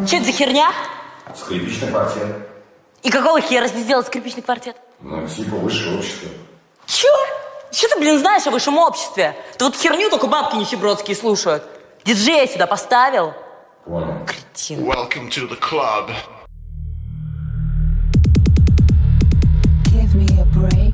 Че это за херня? Скрипичный квартет. И какого хера здесь делать скрипичный квартет? Ну, типа высшее общество. Чё? Что ты, блин, знаешь о высшем обществе? Ты вот херню только бабки нищебродские слушают. Диджея сюда поставил. Понял. Кретин. Welcome to the club. Give me a break.